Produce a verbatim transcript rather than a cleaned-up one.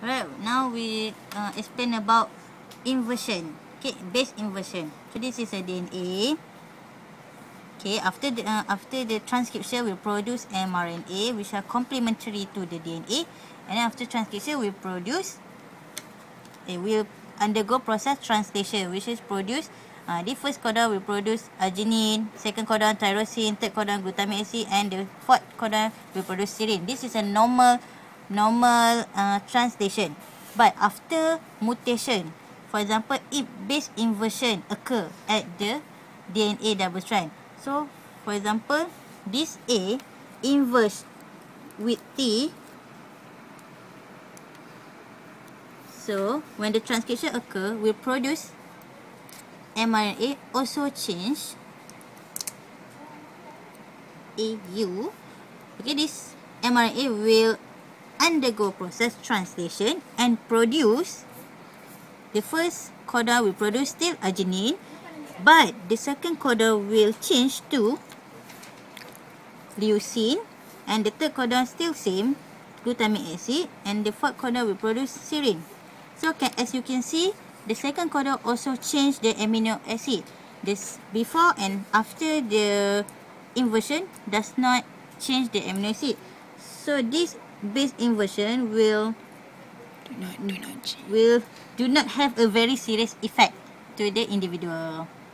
Alright, now we uh, explain about inversion. Okay, base inversion. So this is a D N A. Okay, after the uh, after the transcription, we produce mRNA, which are complementary to the D N A, and then after transcription, we produce. It will undergo process translation, which is produce. Uh, the first codon will produce arginine, second codon tyrosine, third codon glutamic acid, and the fourth codon will produce serine. This is a normal, normal uh, translation. But after mutation, for example, if base inversion occur at the D N A double strand. So, for example, this A inverse with T. So, when the transcription occur, will produce mRNA also change A U. Okay, this mRNA will undergo process translation and produce, the first codon will produce still arginine, but the second codon will change to leucine, and the third codon still same, glutamic acid, and the fourth codon will produce serine. So can, as you can see, the second codon also change the amino acid. This before and after the inversion does not change the amino acid. So this base inversion will do not do not change. will do not have a very serious effect to the individual.